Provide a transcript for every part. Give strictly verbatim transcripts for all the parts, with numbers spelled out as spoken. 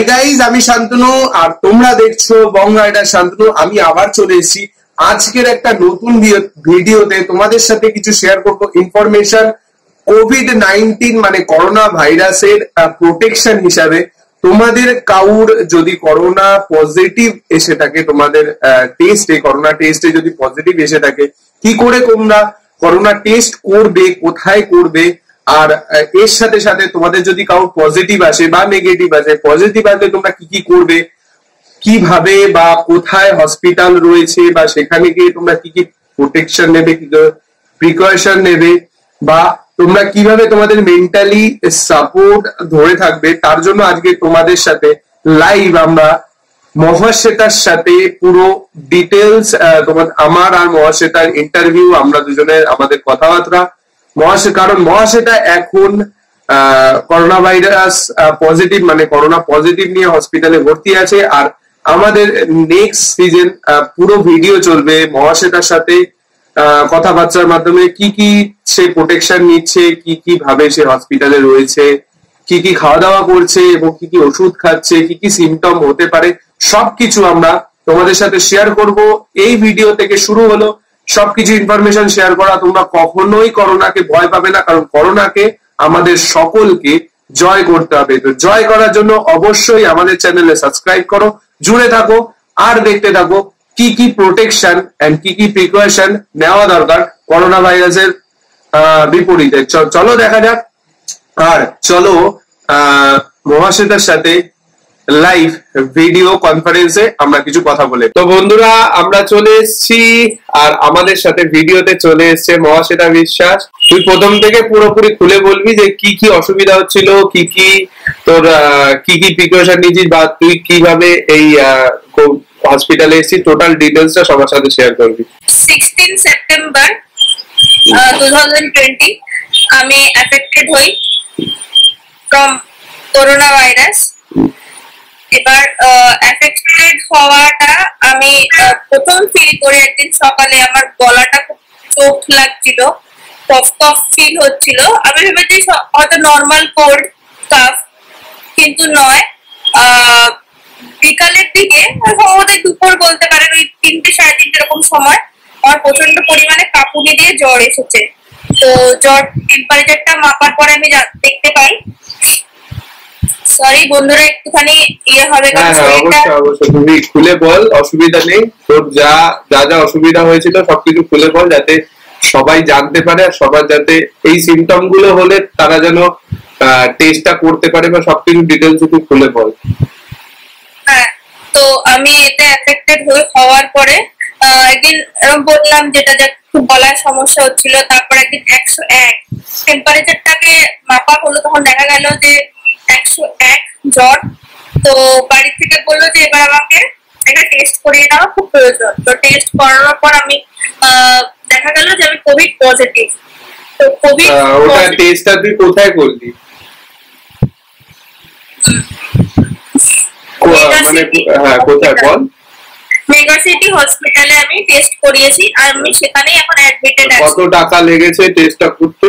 Hi guys, আমি শান্তনু আর তোমরা দেখছো বং রাইডার শান্তনু। আমি আবার চলে এসেছি আজকের একটা নতুন ভিডিওতে। তোমাদের সাথে কিছু শেয়ার করবো ইনফরমেশন কোভিড নাইনটিন মানে করোনা ভাইরাসের প্রোটেকশন হিসাবে। তোমাদের কাউর যদি করোনা পজিটিভ এসে থাকে, তোমাদের টেস্টে করোনা টেস্টে যদি পজিটিভ এসে থাকে, কি করে তোমরা করোনা টেস্ট করবে, কোথায় করবে, আর এর সাথে সাথে তোমাদের যদি কাউ পজিটিভ আসে বা নেগেটিভ আসে, পজিটিভ আসলে তোমরা কি কি করবে, কিভাবে বা কোথায় হসপিটাল রয়েছে বা সেখানে গিয়ে তোমরা কি কি প্রোটেকশন নেবে, কি প্রিকশন নেবে, বা তোমরা কিভাবে তোমাদের মেন্টালি সাপোর্ট ধরে থাকবে, তার জন্য আজকে তোমাদের সাথে লাইভ আমরা মহাশ্বেতার সাথে পুরো ডিটেলস, তোমার আমার আর মহাশ্বেতার ইন্টারভিউ, আমরা দুজনের আমাদের কথাবার্তা। মহাশ্বেতা কারণ মহাশ্বেতা এখন করোনা ভাইরাস পজিটিভ মানে করোনা পজিটিভ নিয়ে হসপিটালে ভর্তি আছে। আর আমাদের নেক্সট সিজন পুরো ভিডিও চলবে মহাশ্বেতার সাথে কথাবার্তার মাধ্যমে, কি কি সে প্রোটেকশন নিচ্ছে, কি কি ভাবে সে হসপিটালে রয়েছে, কি কি খাওয়া দাওয়া করছে এবং কি কি ওষুধ খাচ্ছে, কি কি সিমটম হতে পারে, সবকিছু আমরা তোমাদের সাথে শেয়ার করব। এই ভিডিও থেকে শুরু হলো সবকিছু ইনফরমেশন শেয়ার করা। তোমরা কখনোই করোনাকে ভয় পাবে না, কারণ করোনাকে আমাদের সকলকে জয় করতে হবে। তো জয় করার জন্য অবশ্যই আমাদের চ্যানেলে সাবস্ক্রাইব করো, জুড়ে থাকো আর দেখতে থাকো কি কি প্রোটেকশন এন্ড কি কি প্রিকশন নেওয়া দরকার করোনা ভাইরাসের বিপরীতে। চলো দেখা যাক, আর চলো আহ মহাশ্বেতার সাথে লাইভ ভিডিও কনফারেন্সে আমরা কিছু কথা বলে। তো বন্ধুরা, আমরা চলে এসেছি আর আমাদের সাথে ভিডিওতে চলে এসেছে মহাশ্বেতা বিশ্বাস। তুই প্রথম থেকে পুরোপুরি খুলে বলবি যে কি কি অসুবিধা হচ্ছিল, কি কি তোর কি কি প্রিকশন নিয়েছিস, বা তুই কিভাবে এই হসপিটালে এসেছিস, টোটাল ডিটেলসটা সবার সাথে শেয়ার করবি। Sixteen September two thousand twenty আমি অ্যাফেক্টেড হই ফ্রম করোনা ভাইরাস। এবার অ্যাফেক্টেড হওয়াটা আমি প্রথম ফিল করি একদিন সকালে। আমার গলাটা খুব চোখ লাগছিল, কফ কফ ফিল হচ্ছিল। আমি ভেবেছি হয়তো নর্মাল কোল্ড কাফ, কিন্তু নয়। বিকালের দিকে সম্ভবত দুপুর বলতে পারেন, ওই তিনটে সাড়ে তিনটে এরকম সময় আমার প্রচন্ড পরিমাণে কাঁপুনি দিয়ে জ্বর এসেছে। তো জ্বর টেম্পারেচারটা মাপার পরে আমি দেখতে পাই, সরি বন্ধুরা একটুখানি ইয়ে হবে, তুমি খুলে বল, অসুবিধা নেই। তোর যা যা যা অসুবিধা হয়েছিল সবকিছু খুলে বল, যাতে সবাই জানতে পারে, আর সবার যাতে এই সিমটম গুলো হলে তারা যেন টেস্টটা করতে পারে, বা সবকিছু ডিটেলস একটু খুলে বল। হ্যাঁ, তো আমি এতে অ্যাফেক্টেড হওয়ার পরে একদিন এরকম বললাম যেটা যা খুব গলার সমস্যা হচ্ছিল। তারপর একদিন একশো এক টেম্পারেচারটাকে মাপা হলো, তখন দেখা গেল যে একশো এক জ্বর। তো বাড়ি থেকে বললো যে এবার আমাকে একটা টেস্ট করিয়ে নেওয়া খুব প্রয়োজন। তো টেস্ট করানোর পর আমি দেখা গেল যে আমি কোভিড পজিটিভ। তো কোভিড ওটা টেস্টটা তুই কোথায় করলি? মানে হ্যাঁ, কোথায় বল? মেগা সিটি হসপিটালে আমি টেস্ট করিয়েছি, আর আমি সেখানেই এখন অ্যাডমিটেড আছি। কত টাকা লেগেছে টেস্টটা করতে?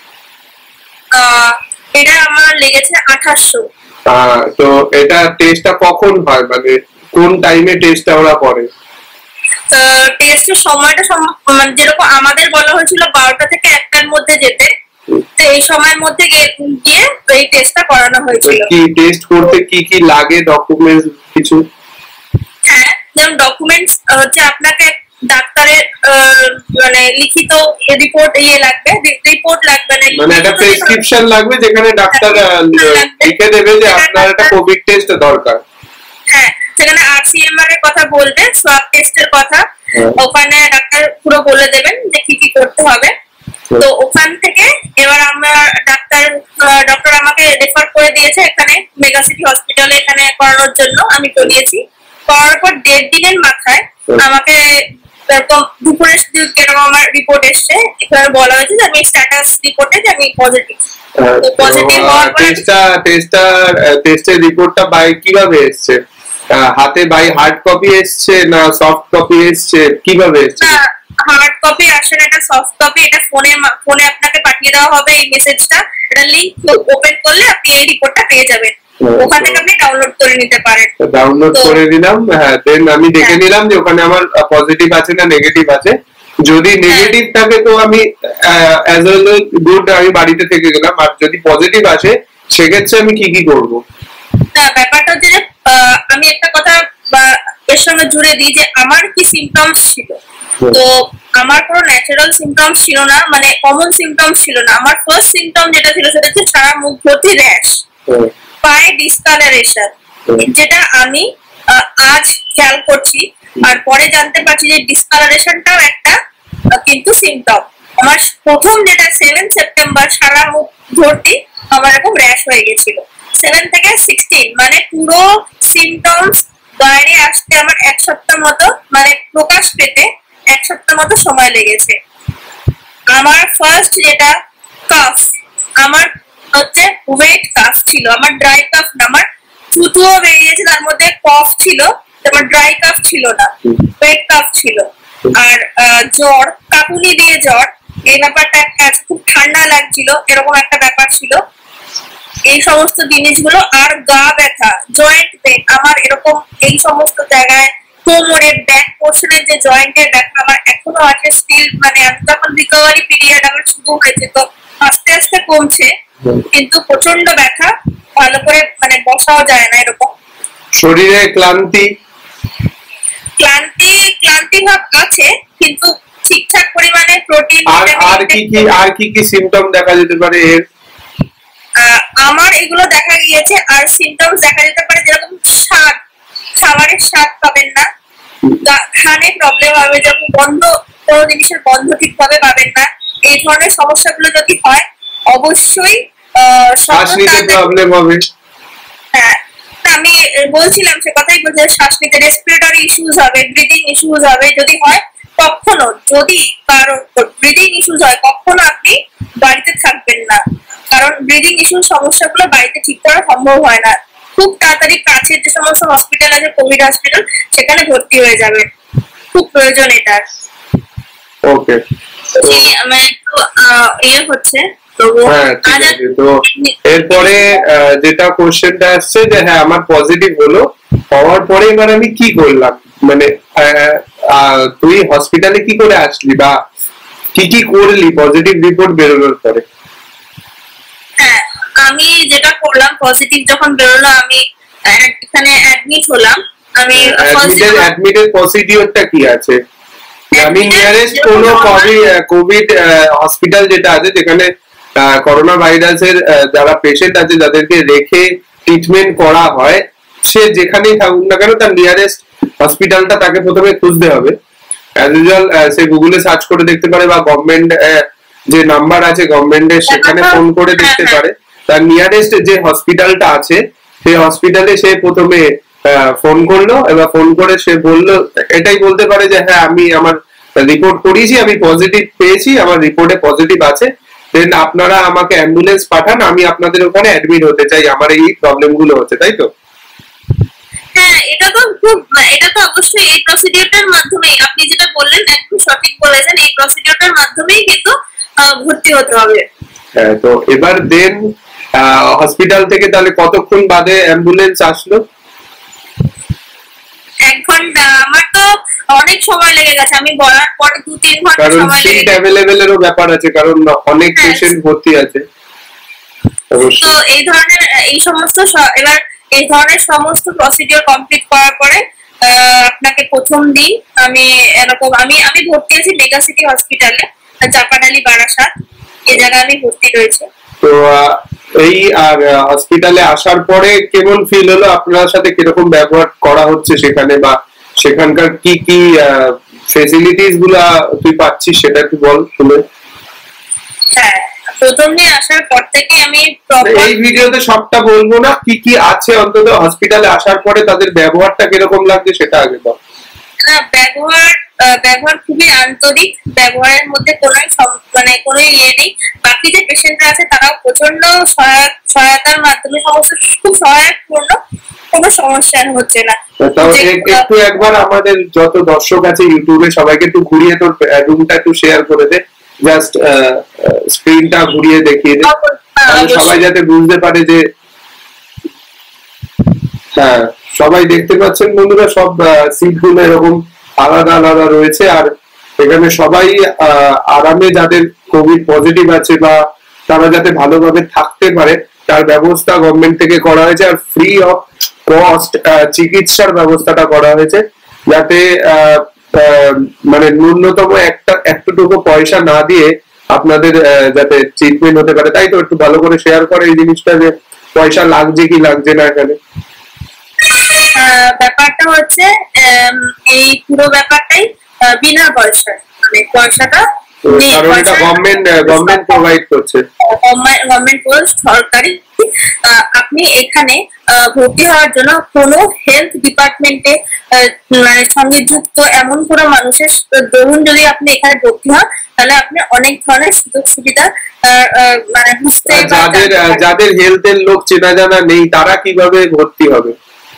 এটা আমার লেগেছে আঠাশশো। তো এটা টেস্টটা কখন হয়, মানে কোন টাইমে টেস্টটা ওরা করে? টেস্টের সময়টা মানে যেরকম আমাদের বলা হয়েছিল বারোটা থেকে একটার মধ্যে যেতে, তো এই সময়ের মধ্যে গিয়ে এই টেস্টটা করানো হয়েছিল। কি টেস্ট করতে কি কি লাগে, ডকুমেন্টস কিছু? হ্যাঁ, যেমন ডকুমেন্টস হচ্ছে আপনাকে ডাক্তারের মানে লিখিত রিপোর্ট ইয়ে লাগবে, রিপোর্ট লাগবে না, মানে একটা প্রেসক্রিপশন লাগবে যেখানে ডাক্তার লিখে দেবে যে আপনার একটা কোভিড টেস্ট দরকার। হ্যাঁ, সেখানে আরসিএমআর এর কথা বলবে, সোয়াব টেস্টের কথা, ওখানে ডাক্তার পুরো বলে দেবেন যে কি কি করতে হবে। তো ওখান থেকে এবার আমরা ডাক্তার ডক্টর আমাকে রেফার করে দিয়েছে এখানে মেগা সিটি হসপিটালে, এখানে করানোর জন্য আমি চলিয়েছি। করার পর দেড় দিনের মাথায় আমাকে এরকম দুপুরে কেরকম আমার রিপোর্ট এসছে, এখানে বলা হয়েছে যে আমি স্ট্যাটাস রিপোর্টে যে আমি পজিটিভ। তো পজিটিভ হওয়ার পর টেস্টটা টেস্টটা টেস্টের রিপোর্টটা বাই কিভাবে এসছে? হাতে বাই হার্ড কপি এসছে না সফট কপি এসছে, কিভাবে এসছে? হার্ড কপি আসে না, এটা সফট কপি। এটা ফোনে ফোনে আপনাকে পাঠিয়ে দেওয়া হবে এই মেসেজটা। এটা লিংক ওপেন করলে আপনি এই রিপোর্টটা পেয়ে যাবেন। ওখান থেকে আপনি ডাউনলোড করে নিতে পারেন। ডাউনলোড করে নিলাম, হ্যাঁ দেন আমি দেখে নিলাম যে ওখানে আমার পজিটিভ আছে না নেগেটিভ আছে। যদি নেগেটিভ থাকে তো আমি অ্যাজ ওয়েল গুড আমি বাড়িতে থেকে গেলাম, আর যদি পজিটিভ আসে সেক্ষেত্রে আমি কি কি করব? হ্যাঁ, ব্যাপারটা হচ্ছে যে আমি একটা কথা এর সঙ্গে জুড়ে দিই যে আমার কি সিমটমস ছিল। তো আমার কোনো ন্যাচারাল সিমটমস ছিল না, মানে কমন সিমটমস ছিল না। আমার ফার্স্ট সিমটম যেটা ছিল সেটা হচ্ছে সারা মুখ ভর্তি র্যাশ, পায়ে ডিসকালারেশন, যেটা আমি আজ খেয়াল করছি আর পরে জানতে পারছি যে ডিসকালারেশনটাও একটা কিন্তু সিমটম। আমার প্রথম যেটা সেভেন সেপ্টেম্বর সারা মুখ ভর্তি আমার এরকম র্যাশ হয়ে গেছিল। সেভেন থেকে সিক্সটিন মানে পুরো সিমটমস বাইরে আসতে আমার এক সপ্তাহ মতো, মানে প্রকাশ পেতে এক সপ্তাহ মতো সময় লেগেছে। আমার ফার্স্ট যেটা কাফ, আমার হচ্ছে ওয়েট কাফ ছিল, আমার ড্রাই কাফ না, আমার থুতুও বেরিয়েছে, তার মধ্যে কফ ছিল, আমার ড্রাই কাফ ছিল না, ওয়েট কাফ ছিল। আর জ্বর, কাঁপুনি দিয়ে জ্বর, এই ব্যাপারটা খুব ঠান্ডা লাগছিল, এরকম একটা ব্যাপার ছিল। এই সমস্ত জিনিসগুলো, আর গা ব্যথা, জয়েন্ট পেন আমার এরকম এই সমস্ত জায়গায়, কোমরের ব্যাক পোর্শনের যে জয়েন্টের ব্যথা আমার এখনো আছে স্টিল, মানে আমি যখন রিকভারি পিরিয়ড আমার শুরু হয়েছে তো আস্তে আস্তে কমছে, কিন্তু প্রচন্ড ব্যথা, ভালো করে মানে বসাও যায় না এরকম। শরীরে ক্লান্তি ক্লান্তি ক্লান্তি ভাব আছে, কিন্তু ঠিকঠাক পরিমাণে প্রোটিন আর আর কি কি আর কি কি সিম্পটম দেখা যেতে পারে এর? আমার এগুলো দেখা গিয়েছে। আর সিমটমস দেখা যেতে পারে যেরকম স্বাদ, খাবারের স্বাদ পাবেন না, খানে প্রবলেম হবে, যেমন গন্ধ, কোনো জিনিসের গন্ধ ঠিকভাবে পাবেন না। এই ধরনের সমস্যাগুলো যদি হয় অবশ্যই শ্বাস নিতে প্রবলেম হবে। হ্যাঁ, আমি বলছিলাম সে কথাই বলছি, শ্বাস নিতে রেসপিরেটরি ইস্যুস হবে, ব্রিদিং ইস্যুস হবে। যদি হয় কখনো, যদি কারো ব্রিদিং ইস্যুস হয় কখনো আপনি বাড়িতে থাকবেন না, কারণ ব্রিদিং ইস্যুর সমস্যাগুলো বাড়িতে ঠিক করা সম্ভব হয় না। খুব তাড়াতাড়ি কাছের যে সমস্ত হসপিটাল আছে, কোভিড হসপিটাল, সেখানে ভর্তি হয়ে যাবে, খুব প্রয়োজন এটার। ওকে, আমার একটু ইয়ে হচ্ছে। এরপরে যেটা কোশ্চেনটা আসছে যে হ্যাঁ আমার পজিটিভ হলো, হওয়ার পরে এবার আমি কি করলাম, মানে তুই হসপিটালে কি করে আসলি বা কি কি করলি পজিটিভ রিপোর্ট বেরোনোর পরে? হ্যাঁ, আমি যেটা করলাম, পজিটিভ যখন বেরোলো আমি এখানে অ্যাডমিট হলাম। আমি অ্যাডমিটের প্রসিডিওরটা কি আছে? আমি নিয়ারেস্ট কোনো কোভিড হসপিটাল যেটা আছে যেখানে করোনা ভাইরাসের যারা পেশেন্ট আছে যাদেরকে রেখে ট্রিটমেন্ট করা হয়, সে যেখানেই থাকুক না কেন তার নিয়ারেস্ট হসপিটালটা তাকে প্রথমে খুঁজতে হবে। অ্যাজ ইউজুয়াল সে গুগলে সার্চ করে দেখতে পারে বা গভর্নমেন্ট যে নাম্বার আছে গভর্নমেন্টের সেখানে ফোন করে দেখতে পারে। তার নিয়ারেস্ট যে হসপিটালটা আছে সেই হসপিটালে সে প্রথমে ফোন করলো, এবার ফোন করে সে বললো, এটাই বলতে পারে যে হ্যাঁ আমি আমার রিপোর্ট করিয়েছি, আমি পজিটিভ পেয়েছি, আমার রিপোর্টে পজিটিভ আছে, দেন আপনারা আমাকে অ্যাম্বুলেন্স পাঠান, আমি আপনাদের ওখানে অ্যাডমিট হতে চাই, আমার এই প্রবলেম গুলো হচ্ছে, তাই তো? হ্যাঁ, এটা তো খুব, এটা তো অবশ্যই এই প্রসিডিওরটার মাধ্যমে, আপনি যেটা বললেন একদম সঠিক বলেছেন, এই প্রসিডিওরটার মাধ্যমেই কিন্তু ভর্তি হতে হবে। হ্যাঁ, তো এবার দেন হসপিটাল থেকে তাহলে কতক্ষণ বাদে অ্যাম্বুলেন্স আসলো? এক ঘন্টা, আমার তো অনেক সময় লেগে গেছে, আমি বলার পরে দু তিন ঘন্টা সময় লেগে গেছে। কারণ সিট অ্যাভেলেবলেরও ব্যাপার আছে, কারণ অনেক পেশেন্ট ভর্তি আছে। তো এই ধরনের এই সমস্ত এবার এই ধরনের সমস্ত প্রসিডিওর কমপ্লিট করার পরে আপনাকে প্রথম দিন আমি এরকম আমি আমি ভর্তি আছি মেগা সিটি হসপিটালে, চাপাডালি বারাসাত, এই জায়গায় আমি ভর্তি রয়েছে। তো এই আর হসপিটালে আসার পরে কেমন ফিল হলো? আপনার সাথে কিরকম ব্যবহার করা হচ্ছে সেখানে, বা সেখানকার কি কি ফেসিলিটিস গুলা তুই পাচ্ছিস সেটা একটু বল শুনে। হ্যাঁ, প্রথম দিন আসার পর থেকে আমি এই ভিডিওতে সবটা বলবো না, কি কি আছে অন্তত হসপিটালে আসার পরে তাদের ব্যবহারটা কিরকম লাগছে সেটা আগে বল। না, ব্যবহার ব্যবহার খুবই আন্তরিক, ব্যবহারের মধ্যে কোনো মানে কোনো ইয়ে নেই। বাকি যে পেশেন্টরা আছে তারাও প্রচন্ড সহায়তার মাধ্যমে সমস্ত খুব সহায়কপূর্ণ, কোনো সমস্যা হচ্ছে না। একটু একবার আমাদের যত দর্শক আছে ইউটিউবে সবাইকে একটু ঘুরিয়ে তোর রুমটা একটু শেয়ার করে দে, জাস্ট স্ক্রিনটা ঘুরিয়ে দেখিয়ে দে, সবাই যাতে বুঝতে পারে যে হ্যাঁ, সবাই দেখতে পাচ্ছেন বন্ধুরা, সব সিট গুলো এরকম আলাদা আলাদা রয়েছে। আর এখানে সবাই আরামে, যাদের কোভিড পজিটিভ আছে বা তারা যাতে ভালোভাবে থাকতে পারে তার ব্যবস্থা গভর্নমেন্ট থেকে করা হয়েছে। আর ফ্রি অফ কস্ট চিকিৎসার ব্যবস্থাটা করা হয়েছে, যাতে মানে ন্যূনতম একটা একটুকু পয়সা না দিয়ে আপনাদের যাতে ট্রিটমেন্ট হতে পারে। তাই তো, একটু ভালো করে শেয়ার করে এই জিনিসটা, যে পয়সা লাগছে কি লাগছে না এখানে। ব্যাপারটা হচ্ছে এই পুরো ব্যাপারটাই বিনা পয়সা, মানে পয়সাটা সরকারি। আপনি এখানে ভর্তি হওয়ার জন্য কোনো হেলথ ডিপার্টমেন্টে মানে সঙ্গে যুক্ত এমন কোনো মানুষের ধরুন যদি আপনি এখানে ভর্তি হন, তাহলে আপনি অনেক ধরনের সুযোগ সুবিধা মানে বুঝতে, যাদের যাদের হেলথের লোক চেনা জানা নেই তারা কিভাবে ভর্তি হবে?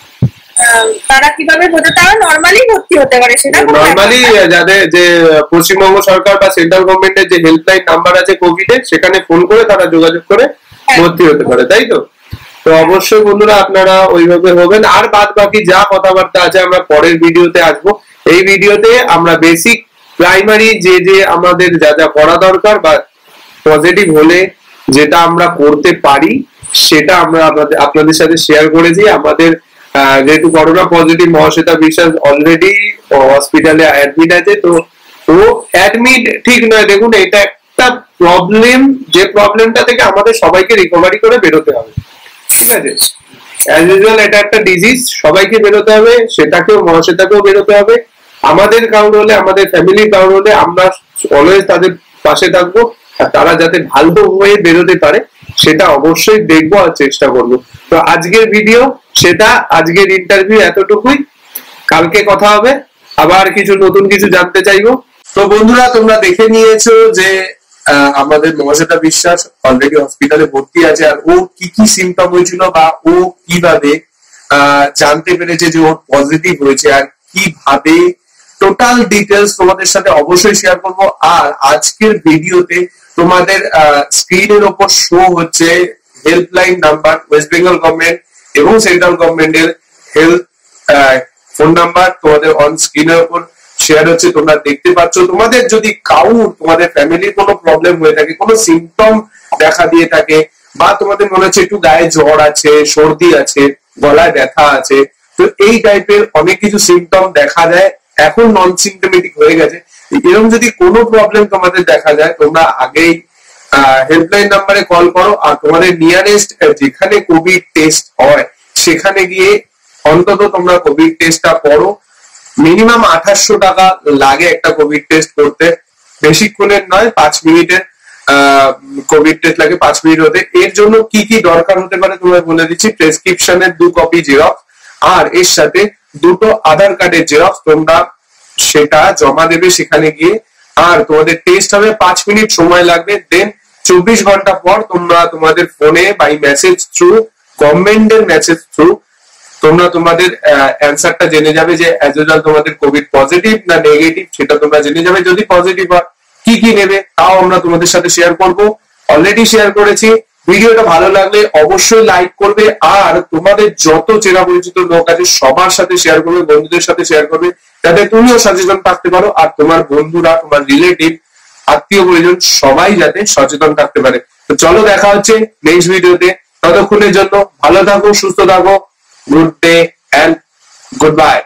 তারা কিভাবে ভর্তি, তারা নরমালি ভর্তি হতে পারে। সেটা নরমালি যাদের যে পশ্চিমবঙ্গ সরকার বা সেন্ট্রাল গভর্নমেন্টের যে হেল্পলাইন নাম্বার আছে কোভিড এর, সেখানে ফোন করে তারা যোগাযোগ করে ভর্তি হতে পারে, তাই তো? তো অবশ্যই বন্ধুরা আপনারা ওইভাবে হবেন। আর বাদ বাকি যা কথাবার্তা আছে আমরা পরের ভিডিওতে আসবো। এই ভিডিওতে আমরা বেসিক প্রাইমারি যে যে আমাদের যা যা করা দরকার বা পজিটিভ হলে যেটা আমরা করতে পারি সেটা আমরা আপনাদের সাথে শেয়ার করেছি। আমাদের যেহেতু করোনা পজিটিভ মহাশ্বেতা বিশ্বাস অলরেডি হসপিটালে অ্যাডমিট আছে, তো ও অ্যাডমিট ঠিক নয়। দেখুন, এটা একটা প্রবলেম, যে প্রবলেমটা থেকে আমাদের সবাইকে রিকভারি করে বেরোতে হবে, ঠিক আছে? অ্যাজ ইউজুয়াল এটা একটা ডিজিজ, সবাইকে বেরোতে হবে, সেটাকেও মহাশ্বেতাকেও বেরোতে হবে। আমাদের কারণ হলে, আমাদের ফ্যামিলির কারণ হলে আমরা অলওয়েজ তাদের পাশে থাকবো, আর তারা যাতে ভালো হয়ে বেরোতে পারে সেটা অবশ্যই দেখবো আর চেষ্টা করবো। তো আজকের ভিডিও সেটা, আজকের ইন্টারভিউ এতটুকুই। কালকে কথা হবে, আবার কিছু নতুন কিছু জানতে চাইবো। তো বন্ধুরা, তোমরা দেখে নিয়েছো যে আমাদের মহাশ্বেতা বিশ্বাস অলরেডি হসপিটালে ভর্তি আছে, আর ও কি কি সিমটম হয়েছিল বা ও কিভাবে জানতে পেরেছে যে ওর পজিটিভ হয়েছে আর কিভাবে, টোটাল ডিটেলস তোমাদের সাথে অবশ্যই শেয়ার করবো। আর আজকের ভিডিওতে তোমাদের স্ক্রিনের ওপর শো হচ্ছে helpline number, West Bengal government এবং সেন্ট্রাল গভর্নমেন্টের হেলথ ফোন নাম্বার তোমাদের অন স্ক্রিনের উপর শেয়ার হচ্ছে, তোমরা দেখতে পাচ্ছ। তোমাদের যদি কাউর, তোমাদের ফ্যামিলির কোনো প্রবলেম হয়ে থাকে, কোনো সিমটম দেখা দিয়ে থাকে, বা তোমাদের মনে হচ্ছে একটু গায়ে জ্বর আছে, সর্দি আছে, গলায় ব্যথা আছে, তো এই টাইপের অনেক কিছু সিমটম দেখা যায়, এখন নন সিমটমেটিক হয়ে গেছে। এরকম যদি কোনো প্রবলেম তোমাদের দেখা যায়, তোমরা আগেই হেল্পলাইন নাম্বারে কল করো। আর তোমাদের নিয়ারেস্ট যেখানে কোভিড টেস্ট হয় সেখানে গিয়ে অন্তত তোমরা কোভিড টেস্টটা করো। মিনিমাম আঠাশশো টাকা লাগে একটা কোভিড টেস্ট করতে, বেশিক্ষণের নয়, পাঁচ মিনিটের কোভিড টেস্ট লাগে, পাঁচ মিনিট হতে। এর জন্য কি কি দরকার হতে পারে তোমায় বলে দিচ্ছি। প্রেসক্রিপশনের দু কপি জেরক্স, আর এর সাথে দুটো আধার কার্ডের জেরক্স, তোমরা সেটা জমা দেবে সেখানে গিয়ে। আর তোমাদের টেস্ট হবে, পাঁচ মিনিট সময় লাগবে। দেন চব্বিশ ঘন্টা পর তোমরা তোমাদের ফোনে বাই মেসেজ থ্রু, গভর্নমেন্টের মেসেজ থ্রু তোমরা তোমাদের অ্যান্সারটা জেনে যাবে যে অ্যাজ ইউজুয়াল তোমাদের কোভিড পজিটিভ না নেগেটিভ, সেটা তোমরা জেনে যাবে। যদি পজিটিভ হয় কি কি নেবে তাও আমরা তোমাদের সাথে শেয়ার করব, অলরেডি শেয়ার করেছি। ভিডিওটা ভালো লাগলে অবশ্যই লাইক করবে, আর তোমাদের যত চেনা পরিচিত লোক আছে সবার সাথে শেয়ার করবে, বন্ধুদের সাথে শেয়ার করবে, যাতে তুমিও সচেতন থাকতে পারো, আর তোমার বন্ধুরা, তোমার রিলেটিভ, আত্মীয় পরিজন সবাই যাতে সচেতন থাকতে পারে। তো চলো, দেখা হচ্ছে নেক্সট ভিডিওতে। ততক্ষণের জন্য ভালো থাকো, সুস্থ থাকো, good day and good bye.